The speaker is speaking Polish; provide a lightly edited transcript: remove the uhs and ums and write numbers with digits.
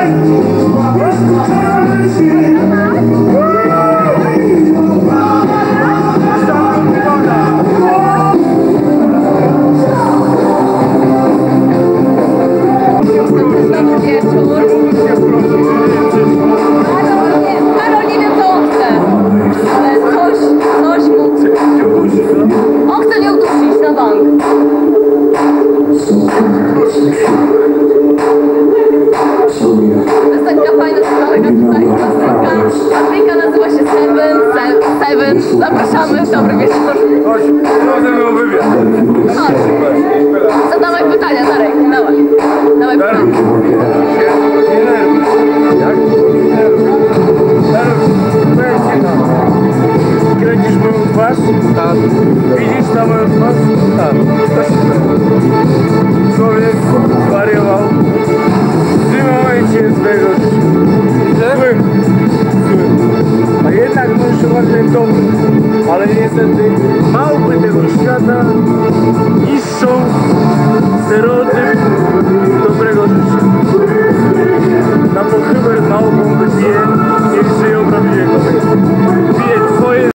Zapraszamy, dobry wieczór. Chodź, ze mną wywiad. Zadawaj pytania, Darek, dawaj. Dawaj pytania. Nie nerwuj. Jak? Nie nerwuj. Powiem ci tak. Kręcisz moją twarz? Tak. Widzisz na moją twarz? Tak. To się dzieje. Człowiek zwariował. W tym momencie swojego życia. Złym. A jednak mężczyzna jest dobry. Ale niestety małpy tego świata niszczą stereotyp